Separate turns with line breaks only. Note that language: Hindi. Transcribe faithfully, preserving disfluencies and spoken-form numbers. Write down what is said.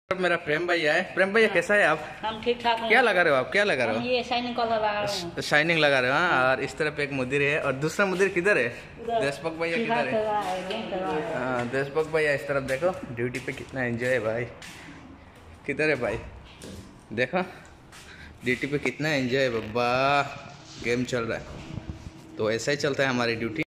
मेरा प्रेम भैया है। प्रेम भैया कैसा है आप?
हम ठीक ठाक हैं।
क्या लगा रहे हो आप? क्या लगा रहे हो?
ये शाइनिंग कलर लगा रहे हैं।
शाइनिंग लगा रहे हो। हाँ, और इस तरफ एक मुदीर है और दूसरा मुदीर किधर है? देशमुख भैया किधर है? हाँ, देशमुख भैया इस तरफ देखो, ड्यूटी पे कितना एंजॉय है भाई। किधर है भाई? देखो ड्यूटी पे कितना एंजॉय है बाबा। गेम चल रहा है तो ऐसा ही चलता है हमारी ड्यूटी।